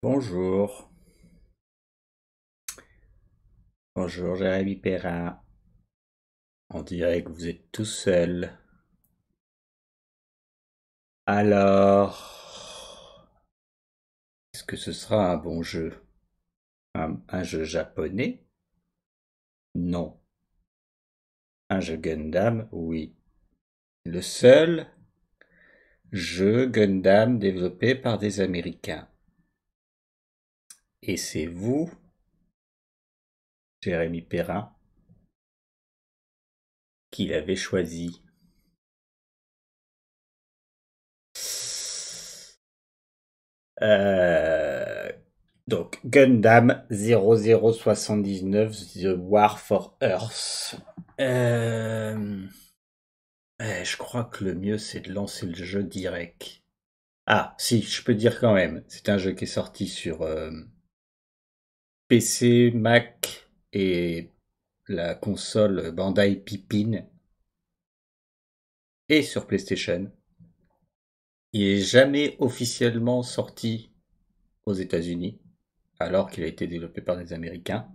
Bonjour, bonjour Jérémy Perrin. On dirait que vous êtes tout seul. Alors, est-ce que ce sera un bon jeu? Un jeu japonais? Non. Un jeu Gundam? Oui. Le seul jeu Gundam développé par des Américains. Et c'est vous, Jérémy Perrin, qui l'avez choisi. Euh, donc, Gundam 0079, The War for Earth. Je crois que le mieux, c'est de lancer le jeu direct. Ah, si, je peux dire quand même. C'est un jeu qui est sorti sur PC, Mac et la console Bandai Pippin et sur PlayStation. Il est jamais officiellement sorti aux États-Unis, alors qu'il a été développé par des Américains.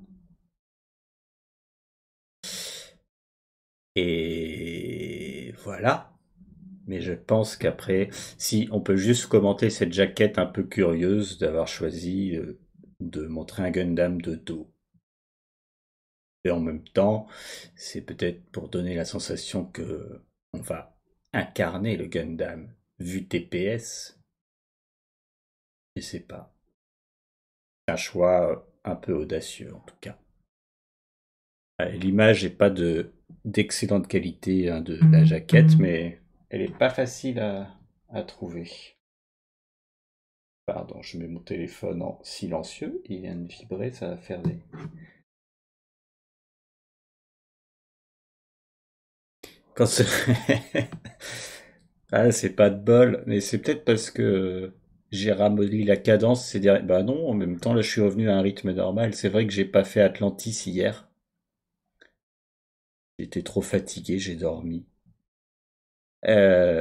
Et voilà. Mais je pense qu'après, si on peut juste commenter cette jaquette un peu curieuse d'avoir choisi de montrer un Gundam de dos. Et en même temps, c'est peut-être pour donner la sensation que on va incarner le Gundam vu TPS. Je sais pas. C'est un choix un peu audacieux en tout cas. L'image n'est pas d'excellente qualité hein, de la jaquette, mais elle est pas facile à trouver. Pardon, je mets mon téléphone en silencieux, il vient de vibrer, ça va faire des... Quand c'est... ah, c'est pas de bol, mais c'est peut-être parce que j'ai ramolli la cadence ces derniers... Bah non, en même temps, là, je suis revenu à un rythme normal. C'est vrai que j'ai pas fait Atlantis hier. J'étais trop fatigué, j'ai dormi. Euh,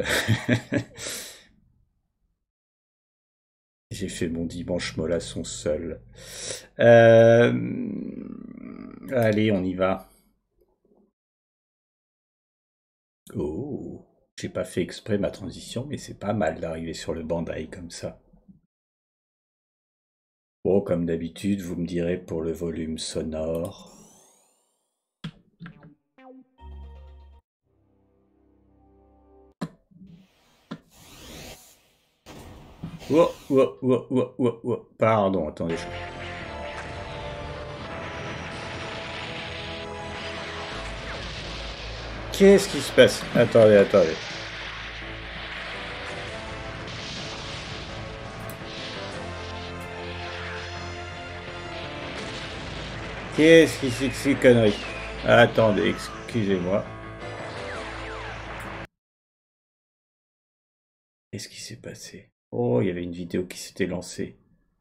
j'ai fait mon dimanche mollasson seul. Euh, allez, on y va. Oh, j'ai pas fait exprès ma transition, mais c'est pas mal d'arriver sur le Bandai comme ça. Bon, comme d'habitude, vous me direz pour le volume sonore. Oh, oh, oh, oh, oh, oh. Pardon, attendez. Qu'est-ce qui se passe? Attendez, attendez. Qu'est-ce qui c'est que ces conneries? Attendez, excusez-moi. Qu'est-ce qui s'est passé? Oh, il y avait une vidéo qui s'était lancée.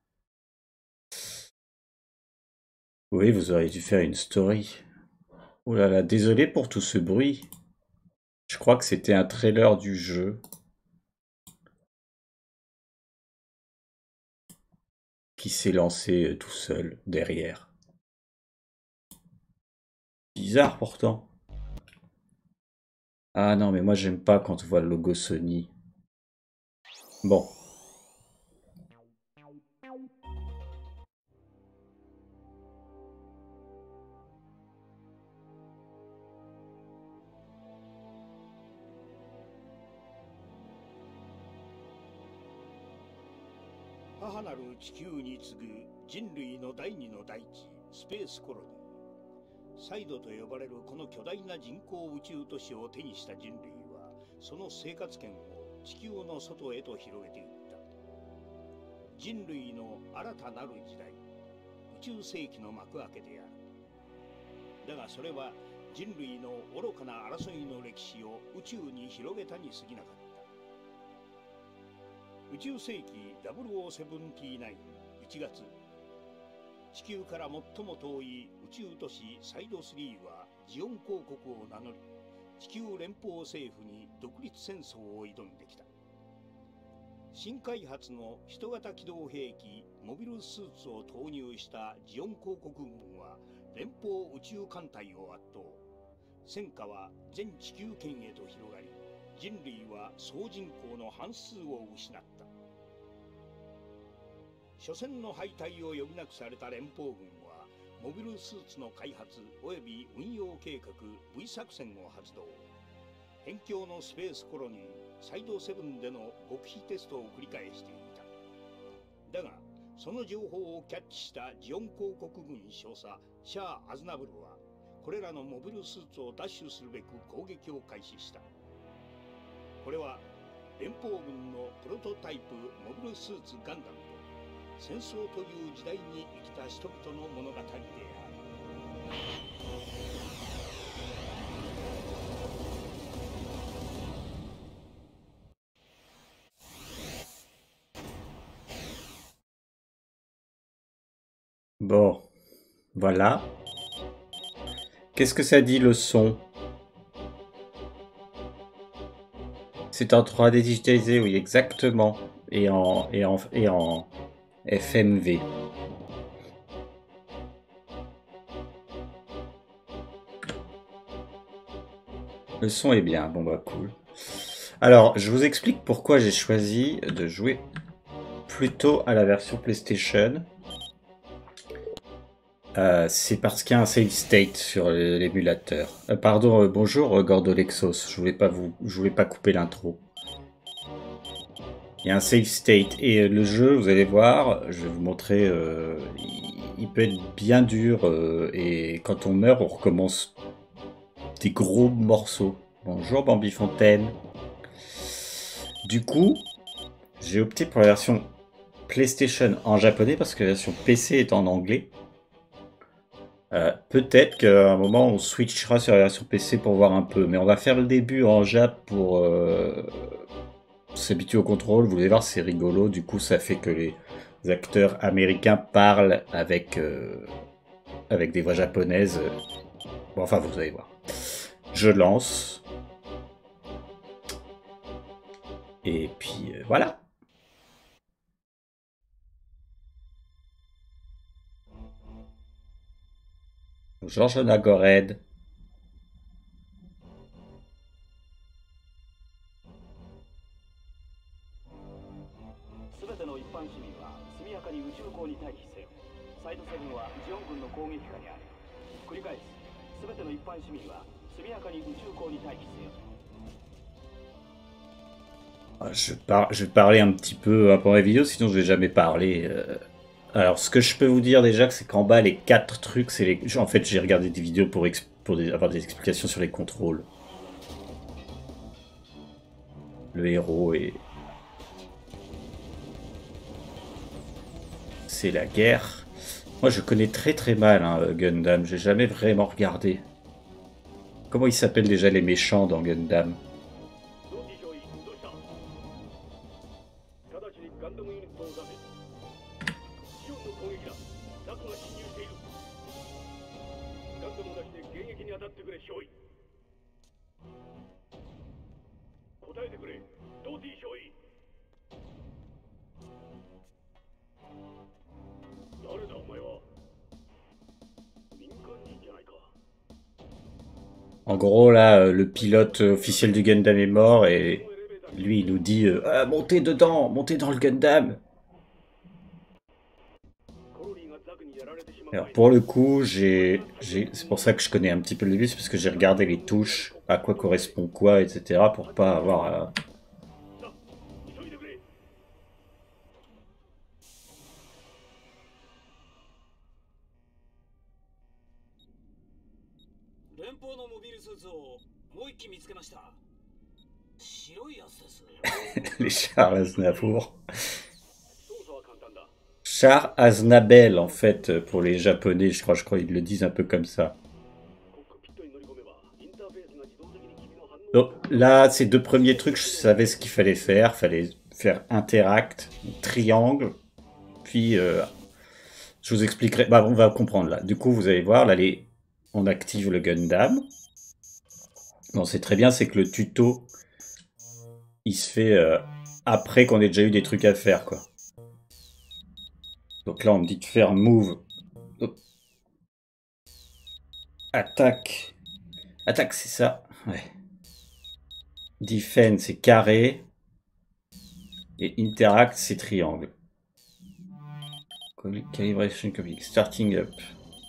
Oui, vous auriez dû faire une story. Oh là là, désolé pour tout ce bruit. Je crois que c'était un trailer du jeu qui s'est lancé tout seul derrière. Bizarre pourtant. Ah non, mais moi j'aime pas quand on voit le logo Sony. Bon. 母なる地球に次ぐ人類の第二の大地スペースコロニーサイドと呼ばれるこの巨大な人工宇宙都市を手にした人類はその生活圏を地球の外へと広げていった人類の新たなる時代宇宙世紀の幕開けであるだがそれは人類の愚かな争いの歴史を宇宙に広げたに過ぎなかった宇宙世紀0079-1月地球から最も遠い宇宙都市サイド3はジオン公国を名乗り地球連邦政府に独立戦争を挑んできた新開発の人型機動兵器モビルスーツを投入したジオン公国軍は連邦宇宙艦隊を圧倒。戦火は全地球圏へと広がり、人類は総人口の半数を失った。初戦の敗退を余儀なくされた連邦軍はモビルスーツの開発及び運用計画 V 作戦を発動。辺境のスペースコロニーサイド7での極秘テストを繰り返していた。だがその情報をキャッチしたジオン公国軍少佐シャア・アズナブルはこれらのモビルスーツを奪取するべく攻撃を開始した。これは連邦軍のプロトタイプモビルスーツガンダムと戦争という時代に生きた人々の物語である。 Bon, voilà. Qu'est-ce que ça dit le son? C'est en 3D digitalisé, oui, exactement. Et en FMV. Le son est bien, bon bah cool. Alors, je vous explique pourquoi j'ai choisi de jouer plutôt à la version PlayStation. C'est parce qu'il y a un save state sur l'émulateur. Pardon, bonjour Gordolexos, je voulais pas couper l'intro. Il y a un save state et le jeu, vous allez voir, je vais vous montrer, il peut être bien dur et quand on meurt, on recommence des gros morceaux. Bonjour Bambi Fontaine. Du coup, j'ai opté pour la version PlayStation en japonais parce que la version PC est en anglais. Peut-être qu'à un moment on switchera sur la version PC pour voir un peu, mais on va faire le début en Jap pour s'habituer au contrôle. Vous allez voir, c'est rigolo, du coup ça fait que les acteurs américains parlent avec des voix japonaises. Bon, enfin vous allez voir. Je lance. Et puis voilà. Georges Nagored. すべての一般市民は速やかに宇宙港に待機せよ。 Je vais parler un petit peu pendant la vidéo, sinon je vais jamais parler. Alors, ce que je peux vous dire déjà, c'est qu'en bas, les 4 trucs, c'est les... En fait, j'ai regardé des vidéos pour avoir des explications sur les contrôles. Le héros est... C'est la guerre. Moi, je connais très mal hein, Gundam. J'ai jamais vraiment regardé. Comment ils s'appellent déjà les méchants dans Gundam? En gros, là, le pilote officiel du Gundam est mort et lui, il nous dit ah, montez dedans, montez dans le Gundam. Alors, pour le coup, c'est pour ça que je connais un petit peu le début, c'est parce que j'ai regardé les touches, à quoi correspond quoi, etc. pour pas avoir... Les Charles Aznavour. Char Aznabel, en fait, pour les Japonais, je crois qu'ils le disent un peu comme ça. Donc, là, ces 2 premiers trucs, je savais ce qu'il fallait faire. Il fallait faire interact, triangle, puis je vous expliquerai. Bah, on va comprendre là. Du coup, vous allez voir, là, on active le Gundam. Bon, c'est très bien, c'est que le tuto, il se fait après qu'on ait déjà eu des trucs à faire, quoi. Donc là, on me dit de faire move. Hop. Attaque. Attaque, c'est ça. Ouais. Defend, c'est carré. Et interact, c'est triangle. Calibration comic. Starting up.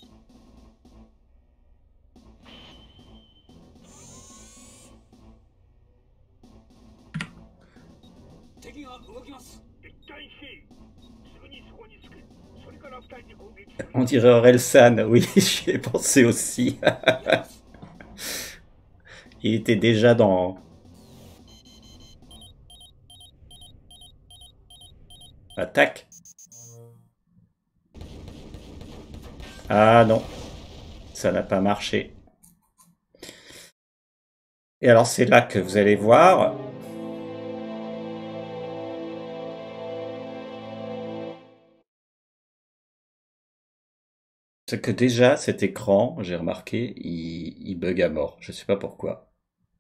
On dirait Orelsan, oui, j'y ai pensé aussi. Il était déjà dans... Attaque. Ah non, ça n'a pas marché. Et alors c'est là que vous allez voir... C'est que déjà, cet écran, j'ai remarqué, il bug à mort. Je sais pas pourquoi.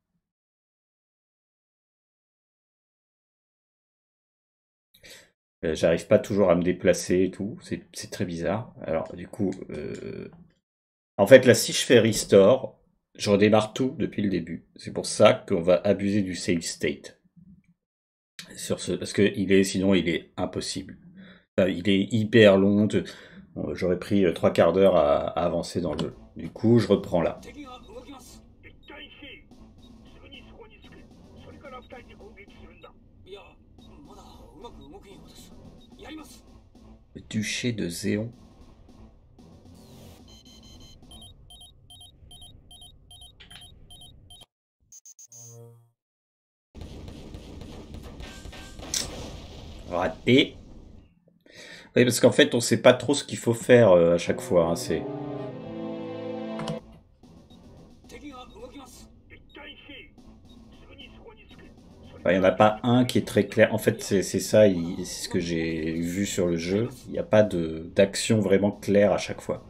J'arrive pas toujours à me déplacer et tout. C'est très bizarre. Alors, du coup, en fait, là, si je fais restore, je redémarre tout depuis le début. C'est pour ça qu'on va abuser du save state. Parce que sinon, il est impossible. Il est hyper long. J'aurais pris 3/4 d'heure à avancer dans le jeu. Du coup, je reprends là. Le duché de Zéon. Raté. Oui, parce qu'en fait, on sait pas trop ce qu'il faut faire à chaque fois. Hein, c'est... Enfin, il n'y en a pas un qui est très clair. En fait, c'est ça, c'est ce que j'ai vu sur le jeu. Il n'y a pas d'action vraiment claire à chaque fois.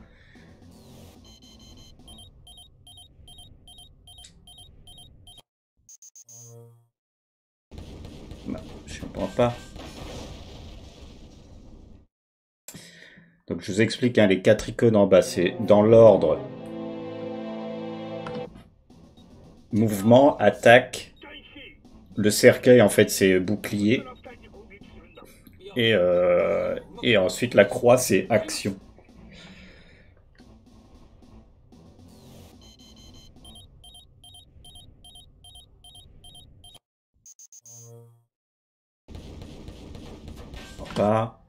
Bah, je comprends pas. Donc je vous explique, hein, les 4 icônes en bas, c'est dans l'ordre. Mouvement, attaque. Le cercueil, en fait, c'est bouclier. Et ensuite, la croix, c'est action. Pas.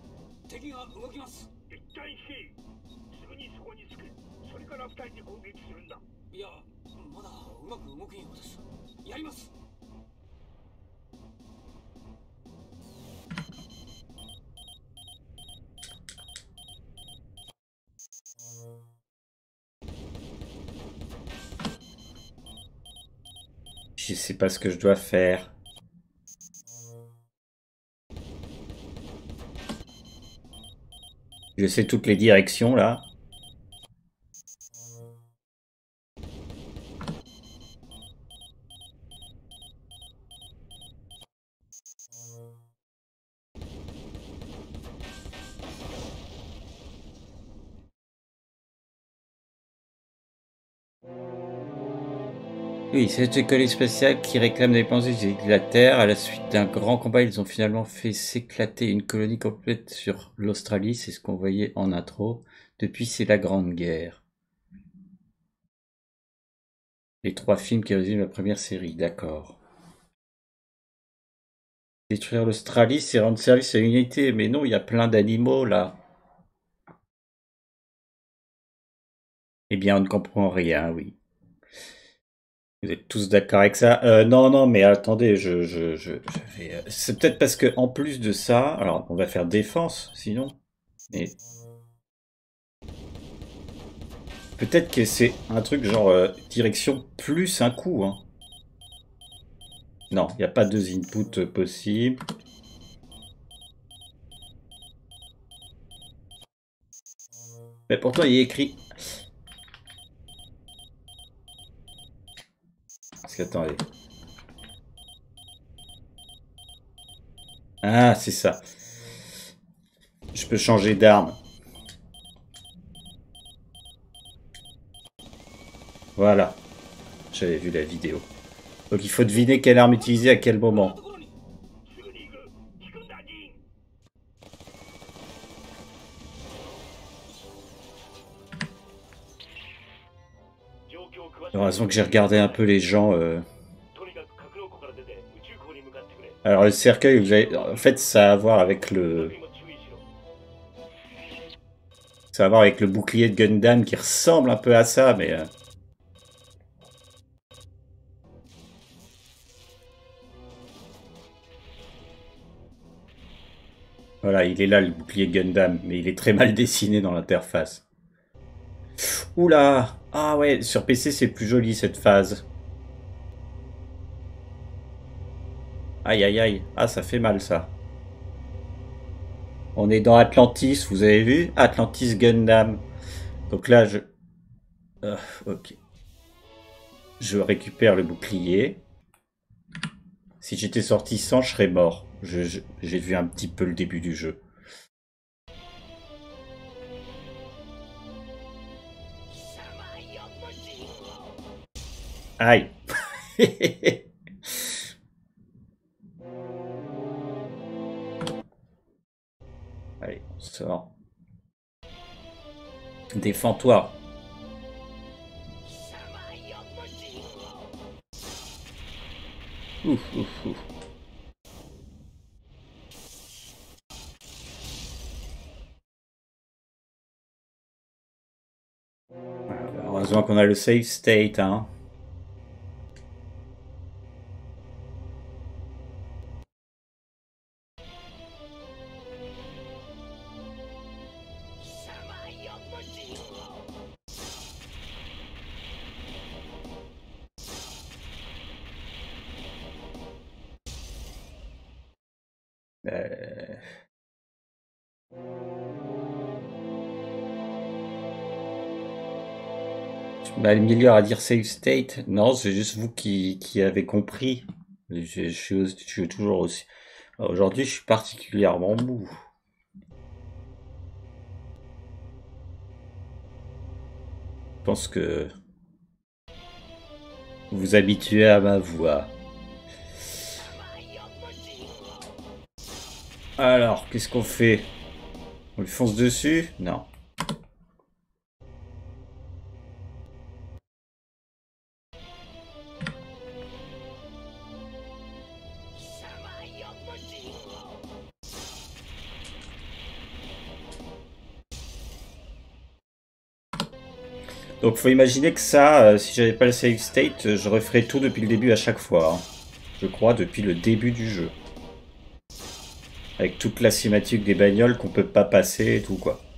Je sais pas ce que je dois faire. Je sais toutes les directions là. Oui, c'est une école spatiale qui réclame des dépenses de la Terre. À la suite d'un grand combat, ils ont finalement fait s'éclater une colonie complète sur l'Australie. C'est ce qu'on voyait en intro. Depuis, c'est la Grande Guerre. Les 3 films qui résument la première série, d'accord. Détruire l'Australie, c'est rendre service à l'unité. Mais non, il y a plein d'animaux là. Eh bien, on ne comprend rien, oui. Vous êtes tous d'accord avec ça? Non, non, mais attendez, je vais... C'est peut-être parce que en plus de ça, alors on va faire défense, sinon. Mais peut-être que c'est un truc genre direction plus un coup, hein. Non, il n'y a pas 2 inputs possibles. Mais pourtant, il est écrit... Parce qu'attendez. Ah, c'est ça. Je peux changer d'arme. Voilà. J'avais vu la vidéo. Donc il faut deviner quelle arme utiliser à quel moment. Heureusement que j'ai regardé un peu les gens. Alors le cercueil, vous avez... en fait, ça a à voir avec le... Ça a à voir avec le bouclier de Gundam qui ressemble un peu à ça, mais... Voilà, il est là le bouclier de Gundam, mais il est très mal dessiné dans l'interface. Oula! Ah ouais, sur PC c'est plus joli cette phase. Aïe aïe aïe. Ah, ça fait mal ça. On est dans Atlantis, vous avez vu? Atlantis Gundam. Donc là, je... ok. Je récupère le bouclier. Si j'étais sorti sans, je serais mort. J'ai vu un petit peu le début du jeu. Aïe. Allez, on sort. Défends-toi. Ouf, ouf, ouf. Voilà, bah, heureusement qu'on a le save state, hein. Bah, le milieu à dire save state. Non, c'est juste vous qui avez compris. Je suis toujours aussi. Aujourd'hui, je suis particulièrement mou. Je pense que vous vous habituez à ma voix. Alors, qu'est-ce qu'on fait? On lui fonce dessus? Non. Donc faut imaginer que ça, si j'avais pas le save state, je referais tout depuis le début à chaque fois, hein. Je crois depuis le début du jeu. Avec toute la cinématique des bagnoles qu'on peut pas passer et tout quoi.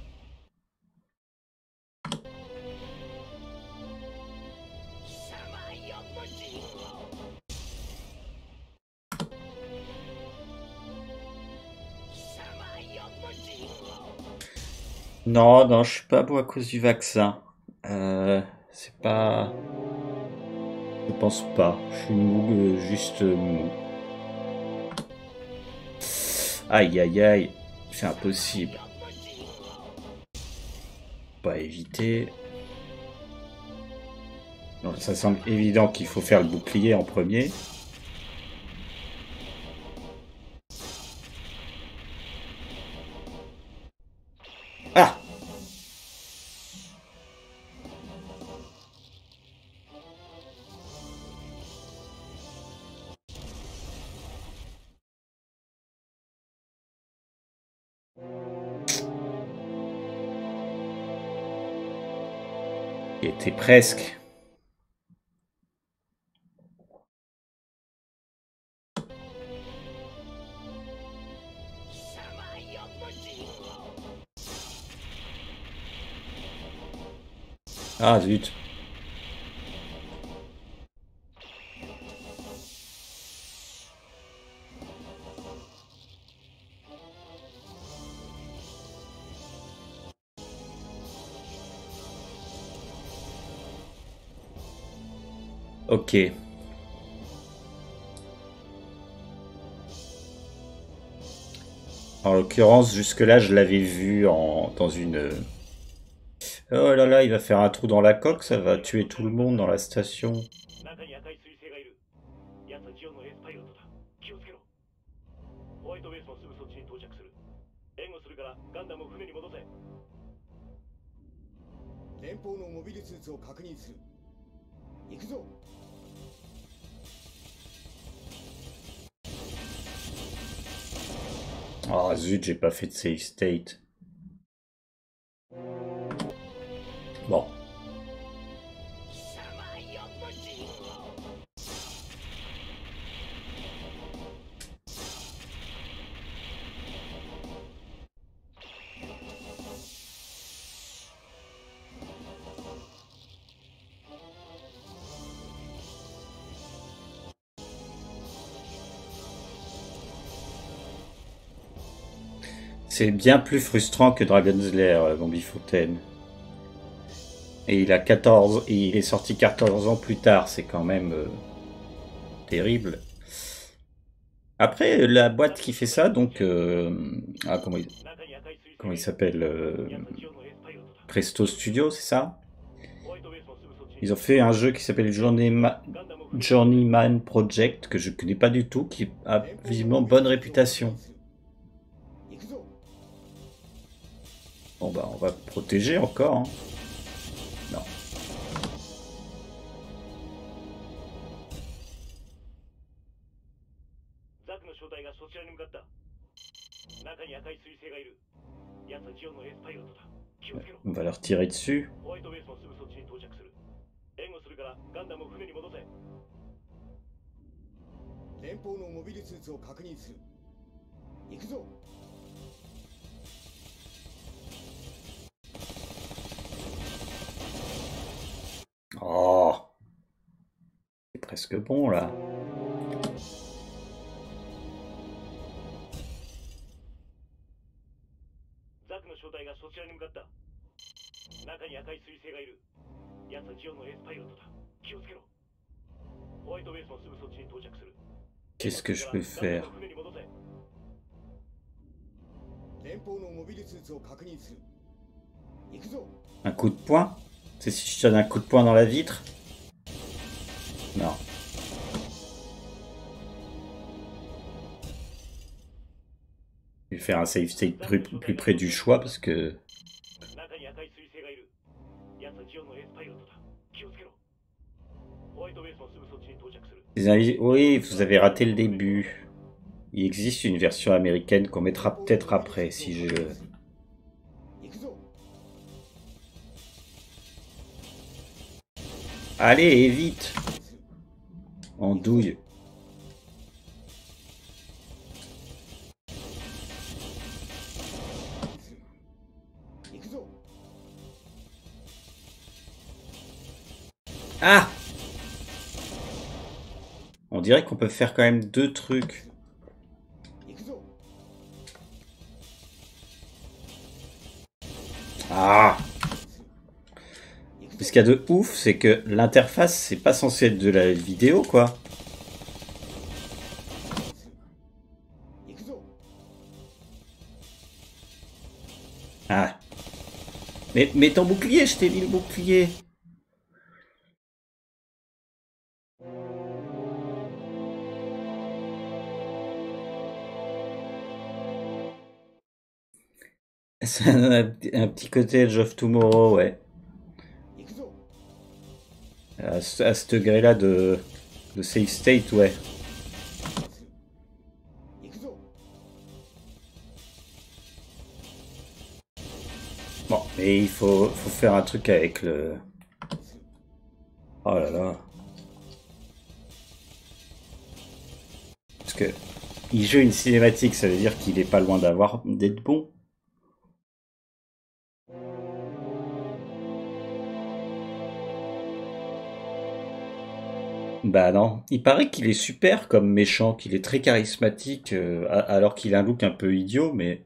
Non, non, je suis pas beau à cause du vaccin. C'est pas... Je pense pas. Je suis mou, juste mou. Aïe aïe aïe, c'est impossible. Pas éviter. Donc ça semble évident qu'il faut faire le bouclier en premier. Ah! Il était presque. Ah zut. Ok. En l'occurrence, jusque-là, je l'avais vu dans une... Oh là là, il va faire un trou dans la coque, ça va tuer tout le monde dans la station. 中に赤い彗星がいる。奴はジオンのエースパイロットだ。気をつけろ。ホワイトベースもすぐそっちに到着する。援護するからガンダムを船に戻せ。 連邦のモビルスーツを確認する。行くぞ。 Ah zut, j'ai pas fait de save state. Bon. C'est bien plus frustrant que Dragon's Lair, Gombifontaine. Et il a 14, et il est sorti 14 ans plus tard, c'est quand même terrible. Après, la boîte qui fait ça, donc... ah, comment il s'appelle Presto Studio, c'est ça? Ils ont fait un jeu qui s'appelle Journeyman Project, que je connais pas du tout, qui a visiblement bonne réputation. Bon bah on va protéger encore. Hein. Non. ザクの正体がそちらに向かった。中に赤い彗星がいる。奴はジオンのエースパイロットだ。気をつけろ。 On va leur tirer dessus. ホワイトベースもすぐそっちに到着する。援護するからガンダムを船に戻せ。 連邦のモビルスーツを確認する。行くぞ。 Oh, c'est presque bon là. ザクの正体がそちらに向かった。中に赤い彗星がいる。奴はジオンのエースパイロットだ。気をつけろ。ホワイトベースもすぐそっちに到着する。 Qu'est-ce que je peux faire? 船に戻せ。 連邦のモビルスーツを確認する。行くぞ。 Un coup de poing? C'est si je donne un coup de poing dans la vitre? Non. Je vais faire un save state plus près du choix parce que... 中に赤い彗星がいる。奴はジオンのエースパイロットだ。気をつけろ。ホワイトベースもすぐそっちに到着する。 Oui, vous avez raté le début. Il existe une version américaine qu'on mettra peut-être après si je... Allez, vite! En douille. Ah! On dirait qu'on peut faire quand même deux trucs. Ah! Ce qu'il y a de ouf, c'est que l'interface, c'est pas censé être de la vidéo, quoi. Ah. Mais ton bouclier, je t'ai dit le bouclier. C'est un petit côté Edge of Tomorrow, ouais. À ce degré-là de save state, ouais. Bon, mais il faut faire un truc avec le... Oh là là. Parce que il joue une cinématique, ça veut dire qu'il est pas loin d'être bon. Bah non, il paraît qu'il est super comme méchant, qu'il est très charismatique, alors qu'il a un look un peu idiot, mais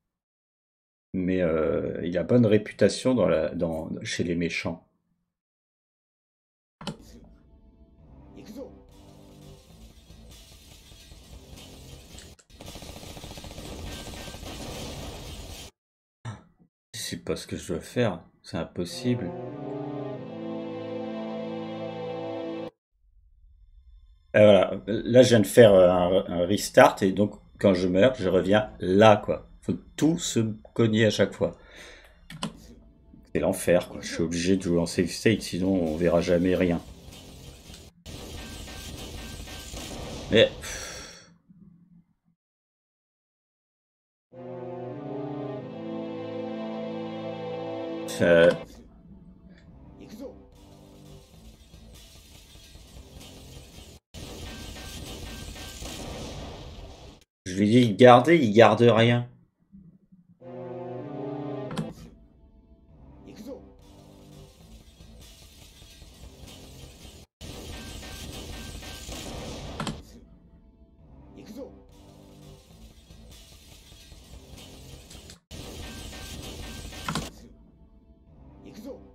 il a bonne réputation chez les méchants. sais pas ce que je dois faire. C'est impossible. Et voilà. Là, je viens de faire un restart et donc quand je meurs, je reviens là, quoi. Faut tout se cogner à chaque fois. C'est l'enfer, quoi. Je suis obligé de jouer en save state, sinon on verra jamais rien. Mais ça- 行くぞ。 je lui dis garder, il garde rien. 行くぞ。 行くぞ。 行くぞ。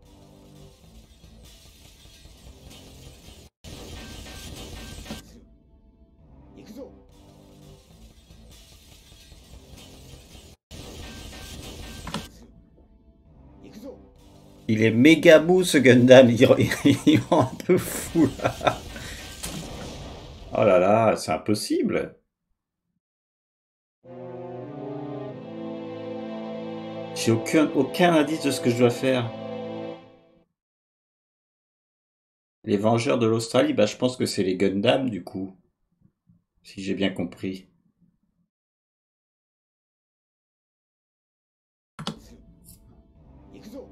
行くぞ。 行くぞ。 Il est méga mou ce Gundam, il rend un peu fou là. Oh là là, c'est impossible. J'ai aucun indice de ce que je dois faire. Les Vengeurs de l'Australie, bah je pense que c'est les Gundam du coup, si j'ai bien compris. 行くぞ。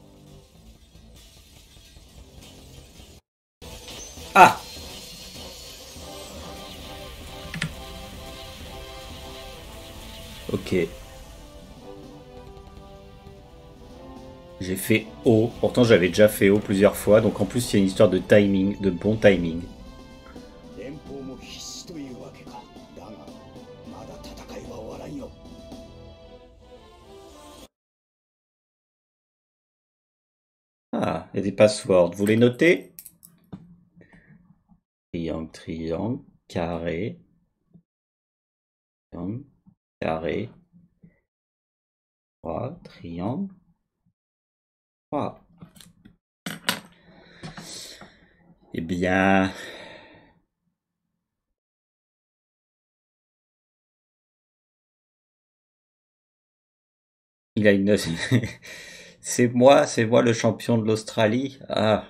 Ah! Ok. J'ai fait O. Pourtant j'avais déjà fait O plusieurs fois, donc en plus il y a une histoire de timing, de bon timing. 連邦も必死というわけか。だが、まだ戦いは終わらんよ。 Ah, il y a des passwords. Vous les notez? Triangle, triangle, carré, triangle, carré, croix, triangle, croix. Eh bien, il a une. C'est moi le champion de l'Australie. Ah,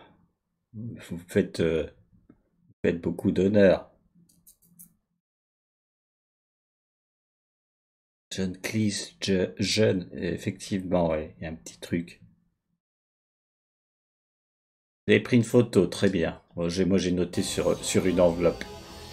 vous faites beaucoup d'honneur. John Cleese, jeune, effectivement, ouais, il y a un petit truc. Vous avez pris une photo, très bien. Moi, j'ai noté sur une enveloppe.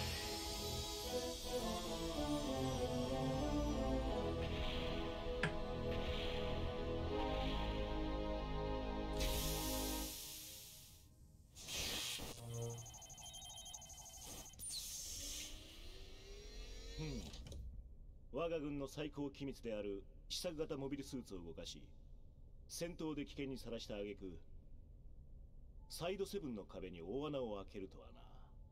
Hmm. 我が軍の最高機密である試作型モビルスーツを動かし、戦闘で危険にさらした挙句、サイドセブンの壁に大穴を開けるとはな。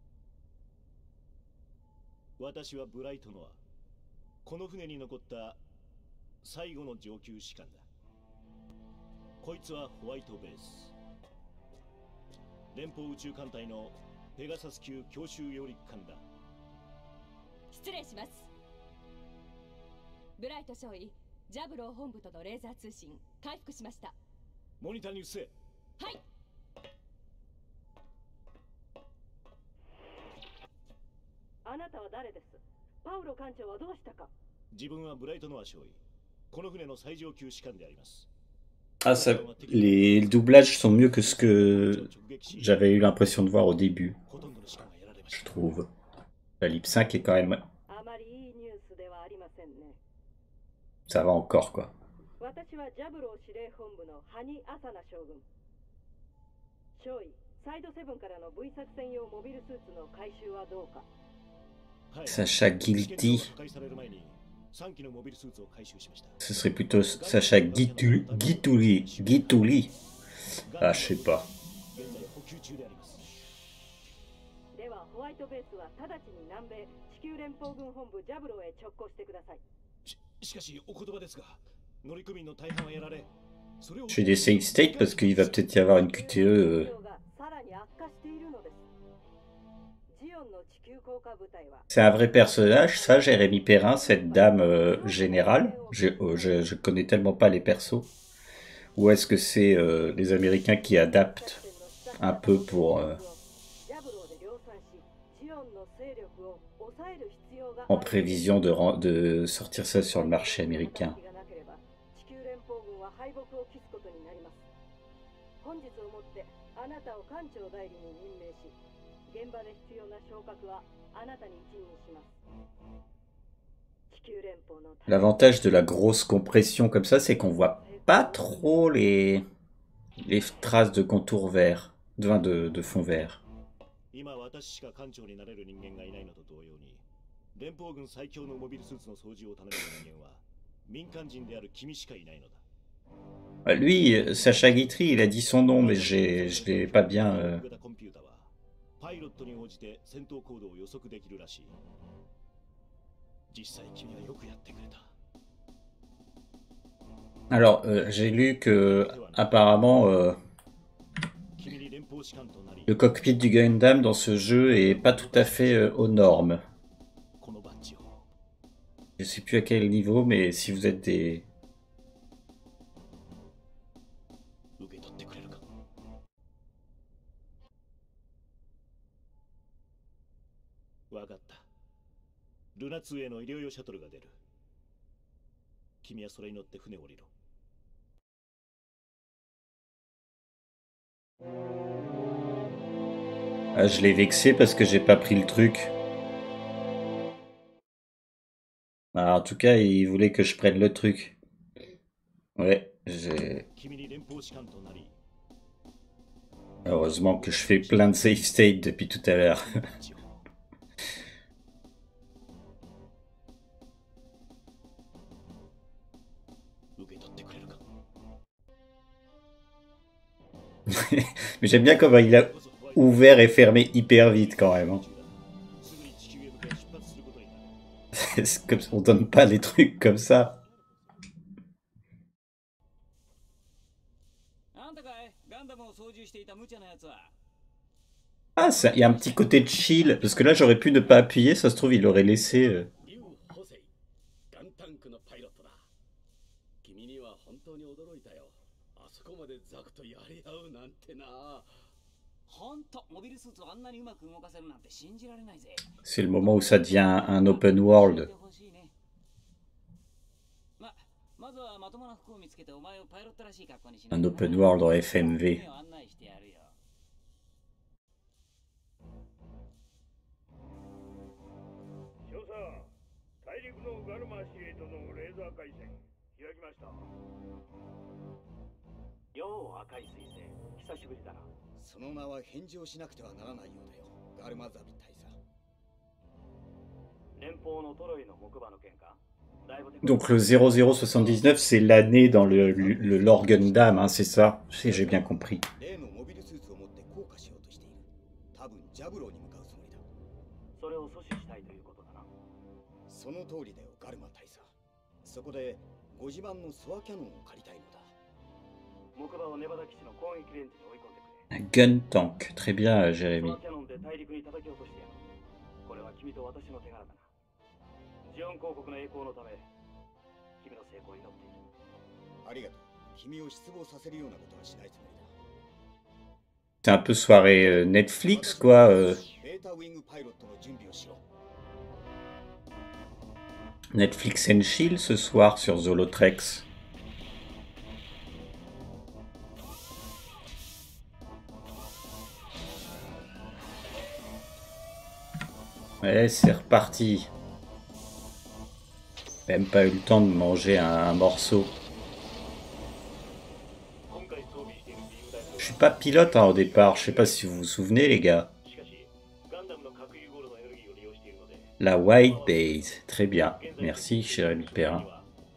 私はブライトノア、この船に残った最後の上級士官だ。こいつはホワイトベース。連邦宇宙艦隊のペガサス級強襲揚陸艦だ。 失礼します。ブライト少尉、ジャブロー本部とのレーザー通信回復しました。 モニターに移せ。 はい。あなたは誰です？パウロ艦長はどうしたか？ 自分はブライトノア少尉。この船の最上級士官であります。 Ah, ça, les doublages sont mieux que ce que j'avais eu l'impression de voir au début, je trouve. La lip 5 est quand même. Ça va encore, quoi. 私はジャブロー司令本部のハニ・アサナ将軍。少尉、サイドセブンからの V 作戦用モビルスーツの回収はどうか。 Sacha Guilty. Ce serait plutôt Sacha Guitouli. Ah, je sais pas. ではホワイトベースは直ちに南米地球連邦軍本部ジャブローへ直行してください。 しかしお言葉ですが、乗組員の大半はやられ、 Je fais des save states parce qu'il va peut-être y avoir une QTE. さらに悪化しているのです。ジオンの地球降下部隊は C'est un vrai personnage, ça, Jérémy Perrin, cette dame générale. Je connais tellement pas les persos. Ou est-ce que c'est les Américains qui adaptent un peu pour ジャブローで量産し、ジオンの勢力を抑える必要が en prévision de sortir ça sur le marché américain? がなければ地球連邦軍は敗北を喫すことになります。本日をもってあなたを艦長代理に任命し、現場で必要な昇格はあなたに一任します。地球連邦の L'avantage de la grosse compression comme ça, c'est qu'on voit pas trop les traces de contour vert, de fond vert. 今私しか艦長になれる人間がいないのと同様に、連邦軍最強のモビルスーツの操縦を頼める人間は民間人である君しかいないのだ。 Lui, Sacha Guitry, il a dit son nom, mais je l'ai pas bien. 型コンピュータはパイロットに応じて戦闘行動を予測できるらしい。実際君はよくやってくれた。 Alors, j'ai lu que apparemment le cockpit du Gundam dans ce jeu est pas tout à fait aux normes. Je sais plus à quel niveau, mais si vous êtes des... Ah, je l'ai vexé parce que j'ai pas pris le truc. Ah, en tout cas, il voulait que je prenne le truc. Ouais, j'ai... Heureusement que je fais plein de save state depuis tout à l'heure. Mais j'aime bien comment il a ouvert et fermé hyper vite quand même. Hein. C'est comme on donne pas les trucs comme ça. Ah, il y a un petit côté de chill, parce que là j'aurais pu ne pas appuyer, ça se trouve il aurait laissé... ほんとモビルスーツをあんなにうまく動かせるなんて信じられないぜ。 C'est le moment où ça devient un open world. まずはまともな服を見つけてお前をパイロットらしい格好にし Un open world en FMV. 案内してやるよ。 少佐、大陸のガルマ司令とのレーザー回線開きました。よう赤い彗星、久しぶりだな。その名は返事をしなくてはならないようだよ、ガルマザビ大佐。連邦のトロイの木馬の件か。 Donc le 0079, c'est l'année dans le lore Gundam, hein, c'est ça? J'ai bien compris. Un gun tank, très bien, Jérémy. ジオン公国の栄光のため君の成功を祈っている。ありがとう。君を失望させるようなことはしないつもりだ。 C'est un peu soirée Netflix, quoi. Netflix and chill ce soir sur Zolotrex. Ouais, c'est reparti. Même pas eu le temps de manger un morceau. Je suis pas pilote hein, au départ, je sais pas si vous vous souvenez les gars. La White Base, très bien. Merci Jérémy Perrin.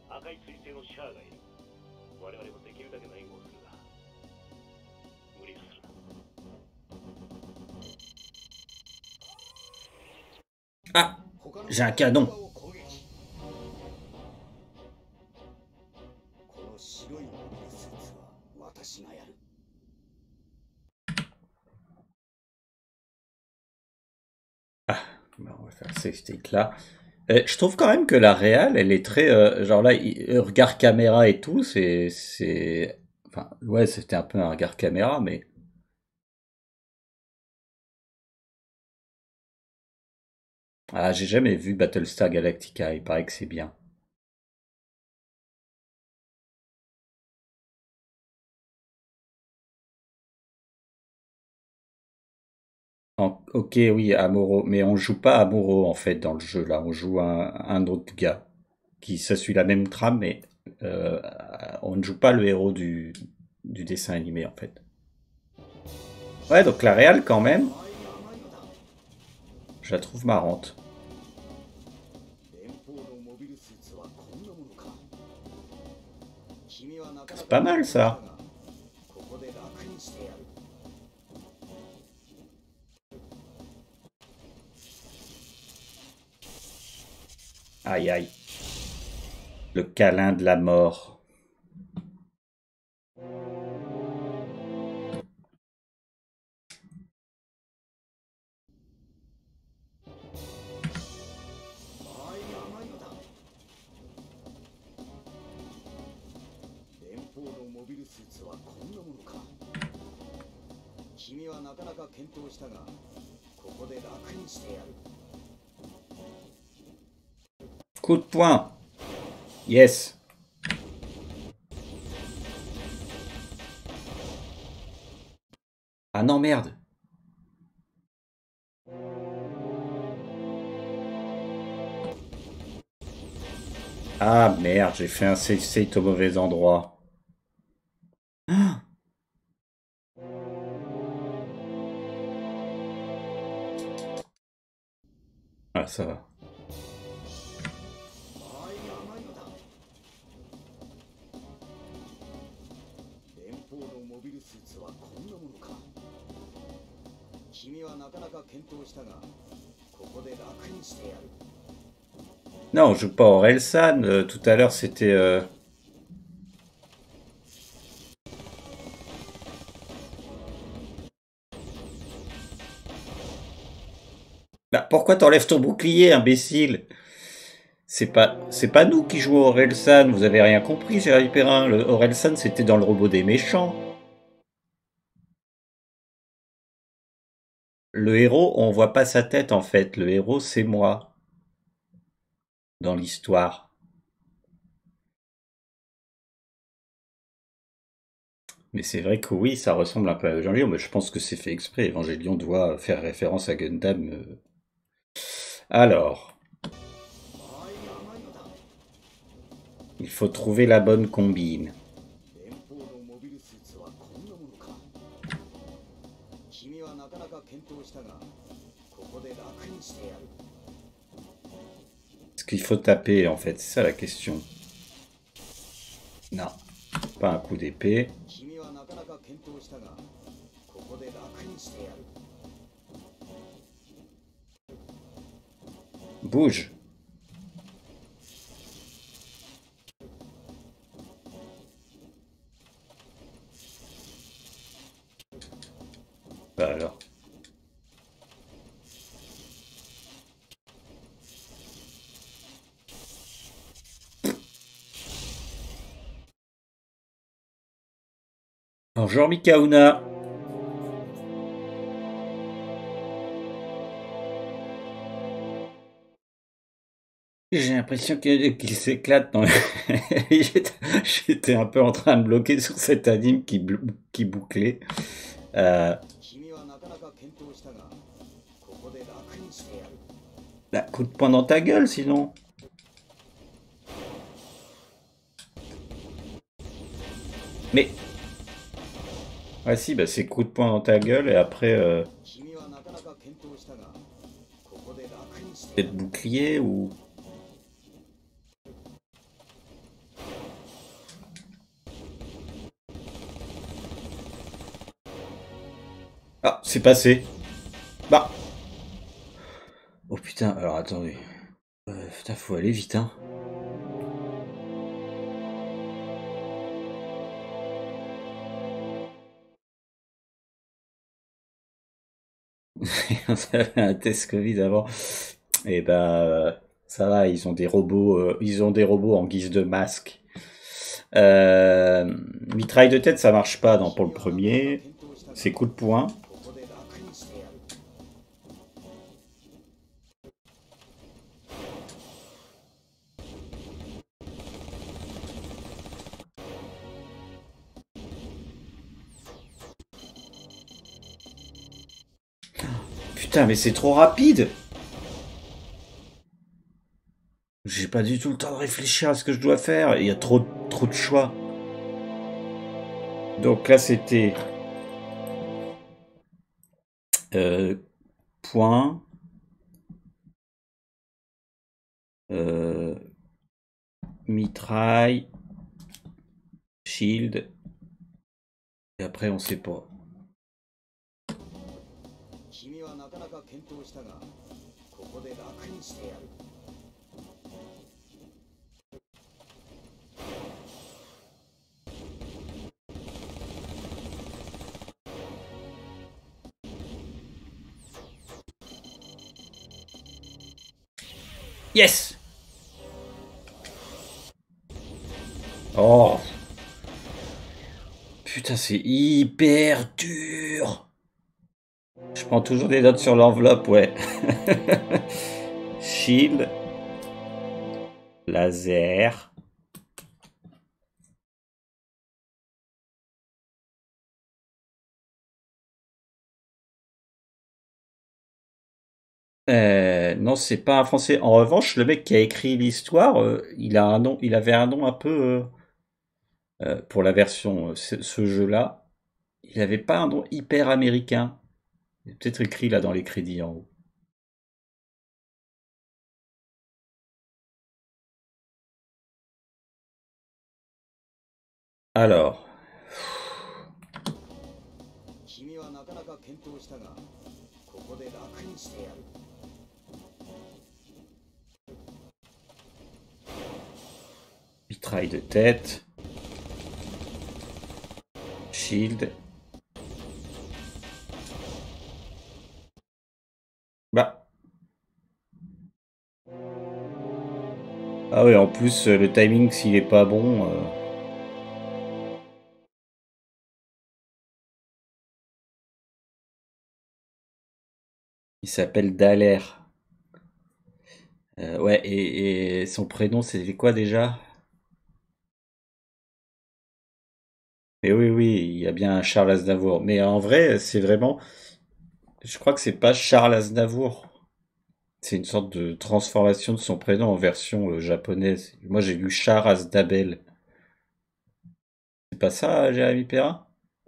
Ah, j'ai un canon. faire save state là. Je trouve quand même que la réal, elle est très... genre là, regard caméra et tout, enfin, ouais, c'était un peu un regard caméra, mais... Ah, j'ai jamais vu Battlestar Galactica, il paraît que c'est bien. Ok, oui, Amuro, mais on joue pas Amuro en fait dans le jeu là, on joue un autre gars qui ça suit la même trame, mais euh, on ne joue pas le héros du dessin animé en fait. Ouais, donc la réal quand même, je la trouve marrante. 連邦のモビルスーツはこんなものか。君はなかなか C'est pas mal ça. ここで楽にしてやる。 Aïe aïe, le câlin de la mort. 甘い甘いのだ。連邦のモビルスーツはこんなものか。君はなかなか検討したが、ここで楽にしてやる。 Coup de poing. Yes. Ah non, merde. Ah merde, j'ai fait un save state au mauvais endroit. Ah, ça va. 甘い甘いのだ。連邦のモビルスーツはこんなものか。君はなかなか検討したが、ここで楽にしてやる。 Non, on joue pas Orelsan. Tout à l'heure, c'était... Bah, pourquoi t'enlèves ton bouclier, imbécile? C'est pas nous qui jouons Orelsan. Vous avez rien compris, Gérald Perrin. Le Orelsan, c'était dans le robot des méchants. Le héros, on voit pas sa tête, en fait. Le héros, c'est moi. Dans l'histoire. Mais c'est vrai que oui, ça ressemble un peu à Evangelion, mais je pense que c'est fait exprès. Evangelion doit faire référence à Gundam. Alors, 甘い甘いのだ。 il faut trouver la bonne combine. 連邦のモビルスーツはこんなものか。君はなかなか検討したが、ここで楽にしてやる。 Est-ce qu'il faut taper, en fait? C'est ça la question. Non, pas un coup d'épée. 君はなかなか検討したが、ここで楽にしてやる。 Bouge. Bah alors. Bonjour Mikauna. J'ai l'impression qu'il s'éclate dans J'étais un peu en train de bloquer sur cet anime qui bouclait. Euh, 君はなかなか検討したが、ここで楽にしてやる。 Bah, coup de poing dans ta gueule sinon. Mais. Ah si, bah c'est coup de poing dans ta gueule et après 君はなかなか検討したが、ここで楽にしてやる。 peut-être bouclier ou. Ah, c'est passé. Bah. Oh putain, alors attendez. Putain, faut aller vite, hein. On avait un test Covid avant. Et ben, ça va, ils ont des robots en guise de masque. Mitraille de tête, ça marche pas pour le premier. C'est coup de poing. Putain, mais c'est trop rapide! J'ai pas du tout le temps de réfléchir à ce que je dois faire. Il y a trop de choix. Donc là, c'était point, mitraille, shield, et après on sait pas. Yes! Oh! Putain, c'est hyper dur! Je prends toujours des notes sur l'enveloppe, ouais. Shield. Laser. Non, c'est pas un français. En revanche, le mec qui a écrit l'histoire, il a un nom, il avait un nom un peu pour la version ce jeu-là. Il avait pas un nom hyper américain. Il est peut-être écrit là dans les crédits en haut. Alors, mitraille de tête. Shield. Bah. Ah oui, en plus, le timing, s'il est pas bon. Il s'appelle Daler. Ouais, et son prénom, c'était quoi déjà? Mais oui, oui, il y a bien un Charles Aznavour. Mais en vrai, c'est vraiment. Je crois que c'est pas Charles Aznavour. C'est une sorte de transformation de son prénom en version japonaise. Moi, j'ai lu Char Aznabel. C'est pas ça, Jérémy Perrin?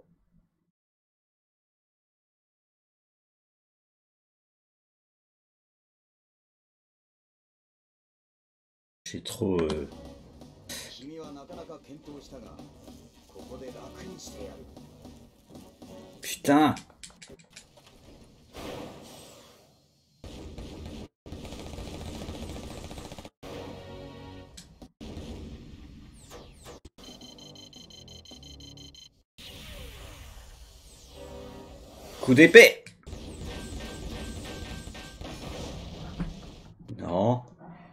J'ai trop. Putain! Coup d'épée! Non.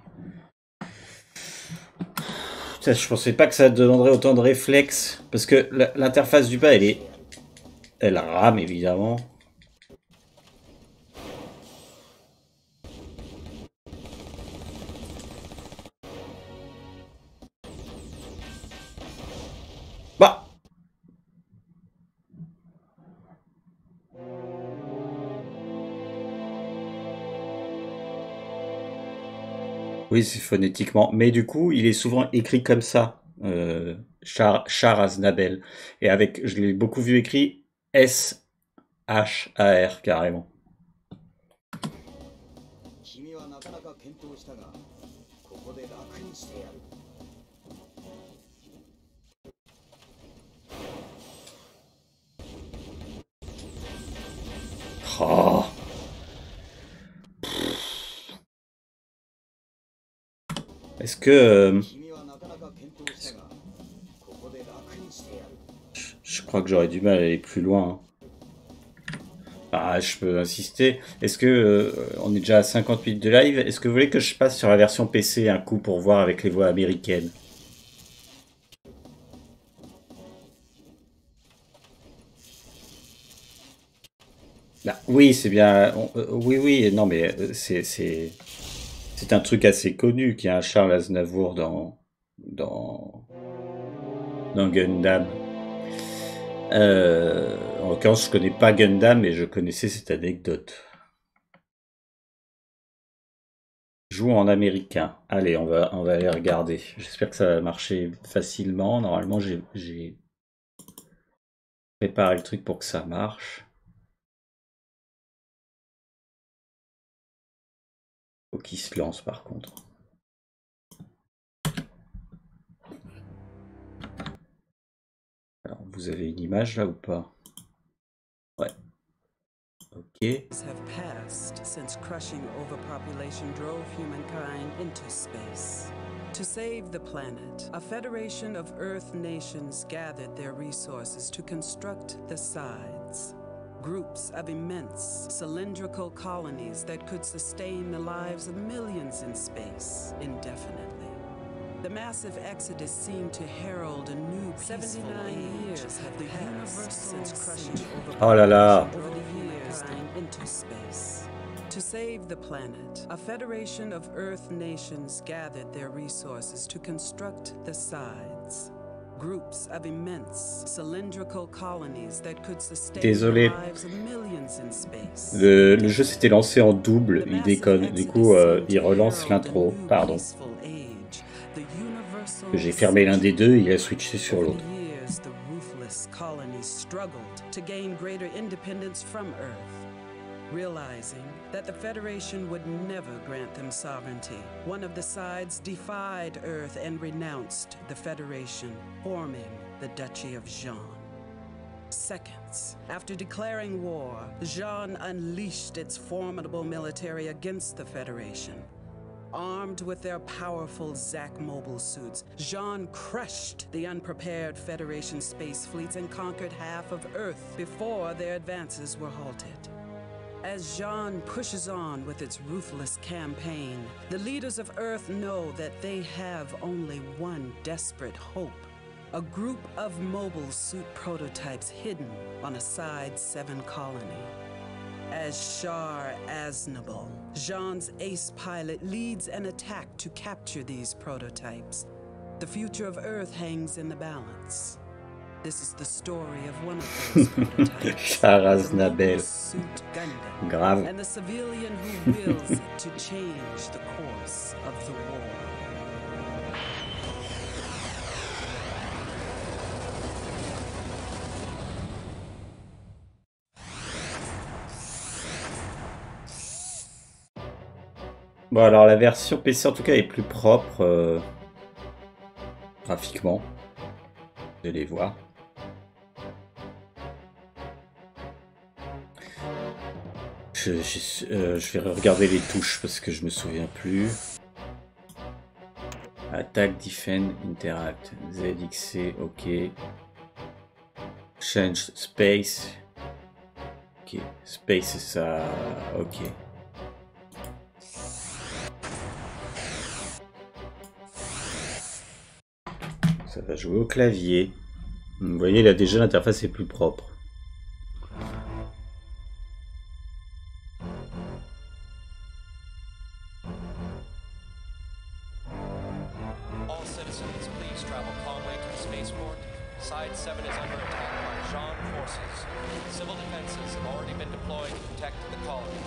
Putain, je pensais pas que ça demanderait autant de réflexes. Parce que l'interface du bas, elle rame évidemment. Bah! Oui, c'est phonétiquement. Mais du coup, il est souvent écrit comme ça. Char Aznabel. Et avec, je l'ai beaucoup vu écrit S-H-A-R carrément. Oh. Est-ce que je crois que j'aurais du mal à aller plus loin. Hein. Ah, je peux insister. Est-ce que on est déjà à 50 minutes de live? Est-ce que vous voulez que je passe sur la version PC un coup pour voir avec les voix américaines? Bah, oui, c'est bien. Oui, oui, non, mais c'est un truc assez connu qu'il y a un Charles Aznavour dans dans Gundam. En l'occurrence, je connais pas Gundam, mais je connaissais cette anecdote. Joue en américain. Allez, on va aller regarder. J'espère que ça va marcher facilement. Normalement, j'ai préparé le truc pour que ça marche. Faut qu'il se lance par contre. Alors, vous avez une image là ou pas? Ouais. Ok. Have passed since crushing overpopulation drove humankind into space. To save the planet, a federation of Earth nations gathered their resources to construct the sides. Groups of immense, cylindrical colonies that could sustain the lives of millions in space indefinitely. The massive exodus seemed to herald a new 79 years have the universe since crushing Oh là là. over the years into space. To save the planet, a federation of Earth nations gathered their resources to construct the sides. Groups of immense, cylindrical colonies that could sustain Désolé. the lives of millions in space. Le jeu s'était lancé en double, il déconne. Du coup, il relance l'intro. Pardon. J'ai fermé l'un des deux, il a switché sur l'autre. Years, the ruthless colonies struggled to gain greater independence from Earth. Realizing that the Federation would never grant them sovereignty, one of the sides defied Earth and renounced the Federation, forming the Duchy of Jean. Seconds after declaring war, Jean unleashed its formidable military against the Federation. Armed with their powerful Zack mobile suits, Jean crushed the unprepared Federation space fleets and conquered half of Earth before their advances were halted. As Jean pushes on with its ruthless campaign, the leaders of Earth know that they have only one desperate hope: a group of mobile suit prototypes hidden on a Side 7 colony. As Shar Aznable, Jean's ace pilot, leads an attack to capture these prototypes. The future of Earth hangs in the balance. This is the story of one of those prototypes, Shar Aznable. Suit Gundam, Grave. and the civilian who wills it to change the course of the war. Bon, alors la version PC en tout cas est plus propre graphiquement. Vous allez voir. Je vais regarder les touches parce que je me souviens plus. Attack, Defend, Interact, ZXC, ok. Change Space. Ok, Space c'est ça, ok. Ça va jouer au clavier. Vous voyez là déjà l'interface est plus propre. All citizens, please travel calmly to the spaceport. Side 7 is under attack by Jean forces. Civil defenses have already been deployed to protect the colony.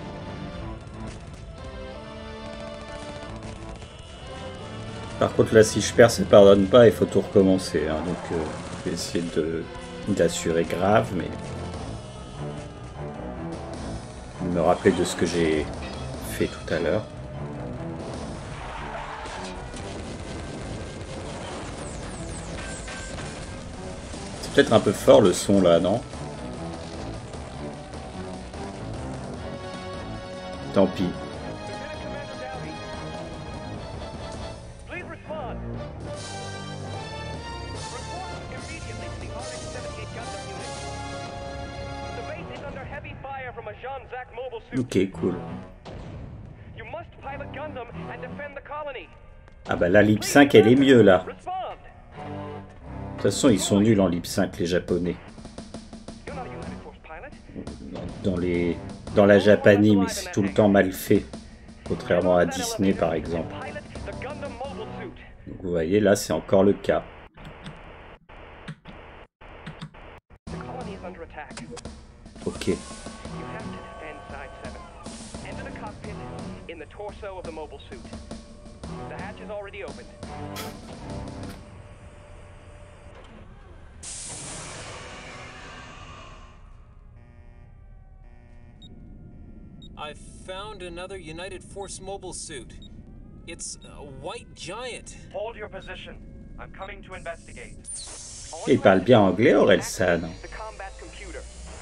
Par contre là si je perds ça pardonne pas, il faut tout recommencer. Hein. Donc je vais essayer d'assurer grave, mais me rappeler de ce que j'ai fait tout à l'heure. C'est peut-être un peu fort le son là, non? Tant pis. Report immediately to the RH-78 Gundam unit. The base is under heavy fire from a Jean Zack mobile suit. Ok, cool. You must pilot Gundam and defend the colony. Ah bah la lip 5 elle est mieux là. Respond. De toute façon ils sont nuls en lip 5 les japonais. You're not a United Force pilot. Dans la japanime c'est tout le temps mal fait. Contrairement à Disney par exemple. Pilot the Gundam mobile suit. Donc vous voyez là c'est encore le cas. The colony is under attack. Ok. You have to defend Side 7. Enter the cockpit in the torso of the mobile suit. The hatch is already opened. I've found another United Force mobile suit. It's a white giant. Hold your position. I'm coming to investigate. Il parle bien anglais Orelsan. The combat computer.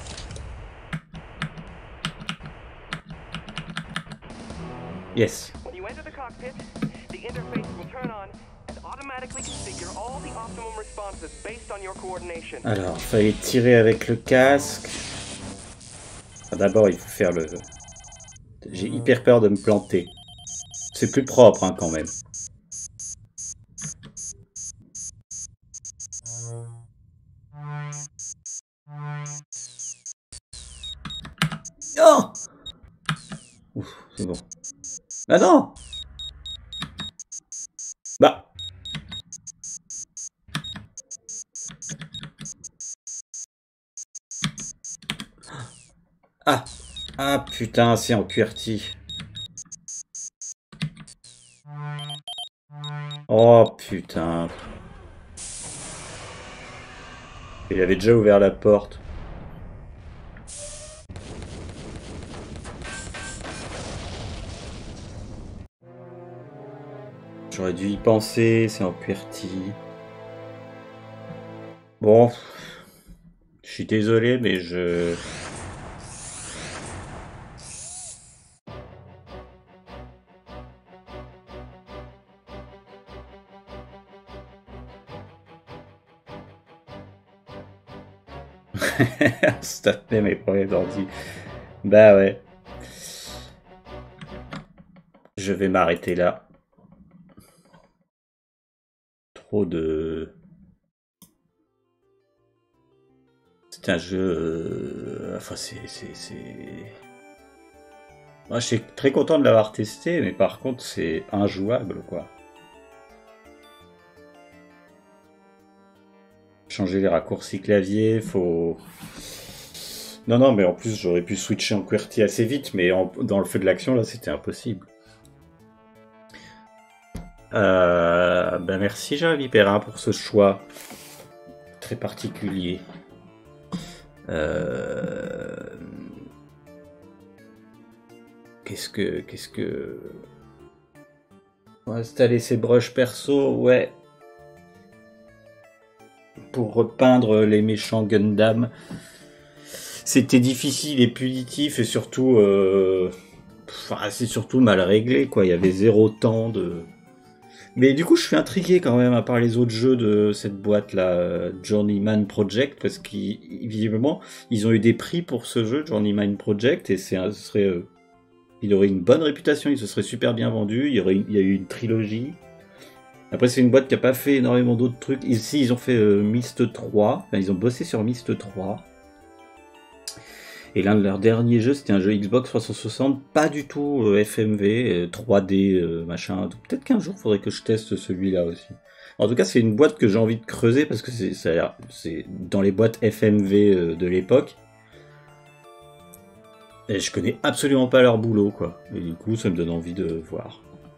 Yes. When you enter the cockpit, the interface will turn on and automatically configure all the optimum responses based on your coordination. Alors, fallait tirer avec le casque. Enfin, d'abord, il faut faire le... J'ai hyper peur de me planter. C'est plus propre, hein, quand même. Non! Ouf, c'est bon. Ah non! Bah... Ah! Ah putain, c'est en QWERTY. Oh putain. Il avait déjà ouvert la porte. J'aurais dû y penser, c'est en QWERTY. Bon. Je suis désolé, mais je... Stopper mes problèmes d'ordi. Bah ouais. Je vais m'arrêter là. Trop de... C'est un jeu... Enfin c'est... Moi je suis très content de l'avoir testé, mais par contre c'est injouable quoi. Changer les raccourcis clavier, faut... Non, mais en plus j'aurais pu switcher en QWERTY assez vite, mais dans le feu de l'action là c'était impossible. Ben merci Jérémy Perrin pour ce choix très particulier. Qu'est-ce que... On va installer ses brushes perso, ouais. Pour repeindre les méchants Gundam. C'était difficile et punitif et surtout... Enfin, c'est surtout mal réglé, quoi. Il y avait zéro temps de... Mais du coup, je suis intrigué quand même, à part les autres jeux de cette boîte-là, Journeyman Project, parce qu'visiblement, ils ont eu des prix pour ce jeu, Journeyman Project, et il aurait une bonne réputation, il se serait super bien vendu, il y a eu une trilogie. Après, c'est une boîte qui n'a pas fait énormément d'autres trucs. Ici, ils ont fait Myst 3, enfin, ils ont bossé sur Myst 3. Et l'un de leurs derniers jeux, c'était un jeu Xbox 360, pas du tout FMV, 3D, machin. Peut-être qu'un jour, il faudrait que je teste celui-là aussi. En tout cas, c'est une boîte que j'ai envie de creuser, parce que c'est dans les boîtes FMV de l'époque. Et je connais absolument pas leur boulot, quoi. Et du coup, ça me donne envie de voir.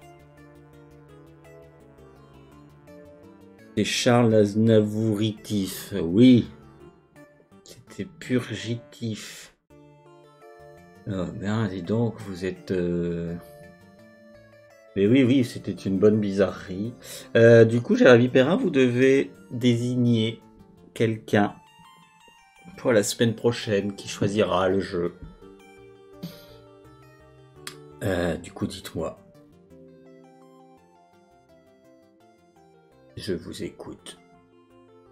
C'est Charles Aznavouritif, oui. C'était purgitif. Oh ben, dis donc, vous êtes... Mais oui, c'était une bonne bizarrerie. Du coup, Jérémy Perrin, vous devez désigner quelqu'un pour la semaine prochaine qui choisira le jeu. Du coup, dites-moi. Je vous écoute.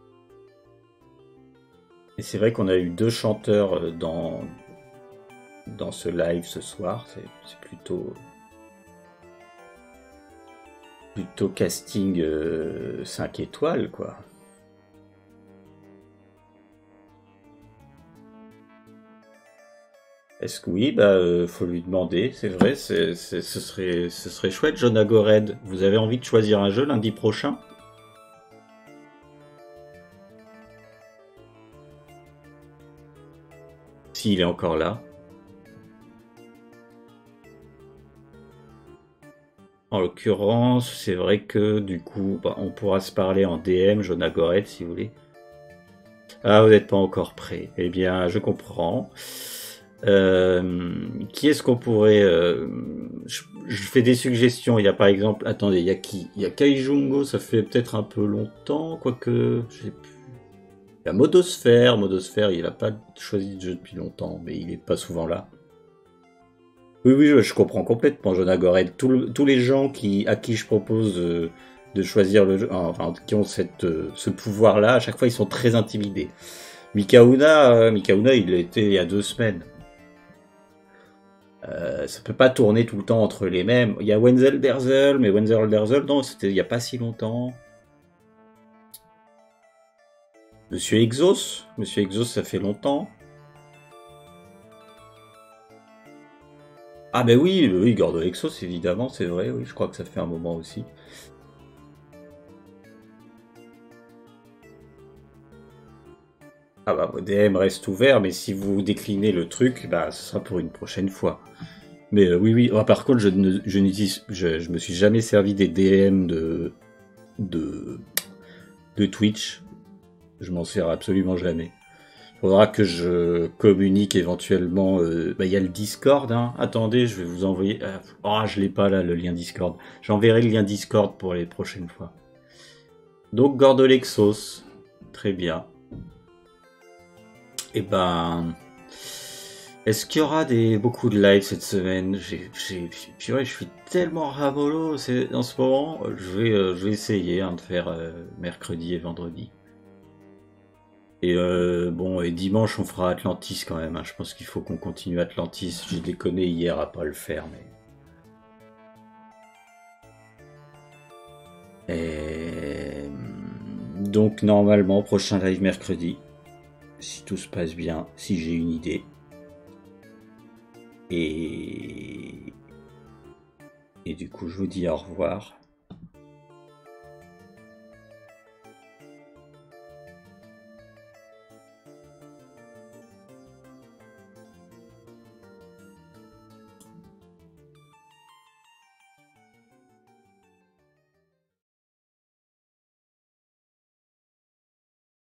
Et c'est vrai qu'on a eu 2 chanteurs dans dans ce live ce soir. C'est plutôt casting 5 étoiles, quoi. Est-ce que oui, faut lui demander, c'est vrai, ce serait chouette. Jonah Gored, vous avez envie de choisir un jeu lundi prochain? S'il est encore là. En l'occurrence, c'est vrai que du coup, on pourra se parler en DM, Jonah Gored, si vous voulez. Ah, vous n'êtes pas encore prêt. Eh bien, je comprends. Qui est-ce qu'on pourrait... je fais des suggestions. Il y a par exemple... Attendez, il y a qui? Il y a Kai Jungo, ça fait peut-être un peu longtemps, quoique... Je sais plus. Il y a Modosphère. Modosphère, il n'a pas choisi de jeu depuis longtemps, mais il n'est pas souvent là. Oui, je comprends complètement, Jonah Gored. Tous les gens à qui je propose de choisir le jeu, enfin, qui ont ce pouvoir-là, à chaque fois, ils sont très intimidés. Mikauna, il était il y a 2 semaines. Ça peut pas tourner tout le temps entre les mêmes. Il y a Wenzel Derzel, mais Wenzel Derzel, non, c'était il y a pas si longtemps. Monsieur Exos, ça fait longtemps. Ah ben oui, Gordo Exos, évidemment, c'est vrai, oui, je crois que ça fait un moment aussi. Ah bah, DM reste ouvert, mais si vous déclinez le truc, ce sera pour une prochaine fois. Mais oui. Oh, par contre, je me suis jamais servi des DM de Twitch. Je m'en sers absolument jamais. Faudra que je communique éventuellement. Il y a le Discord. Hein. Attendez, je vais vous envoyer. Je l'ai pas là, le lien Discord. J'enverrai le lien Discord pour les prochaines fois. Donc Gordolexos, très bien. Et est-ce qu'il y aura beaucoup de lives cette semaine? Je suis tellement ramollo en ce moment. Je vais essayer de faire mercredi et vendredi. Et et dimanche on fera Atlantis quand même. Hein. Je pense qu'il faut qu'on continue Atlantis. Je déconné hier à pas le faire, mais. Et... Donc normalement prochain live mercredi. Si tout se passe bien, si j'ai une idée. Et du coup, je vous dis au revoir.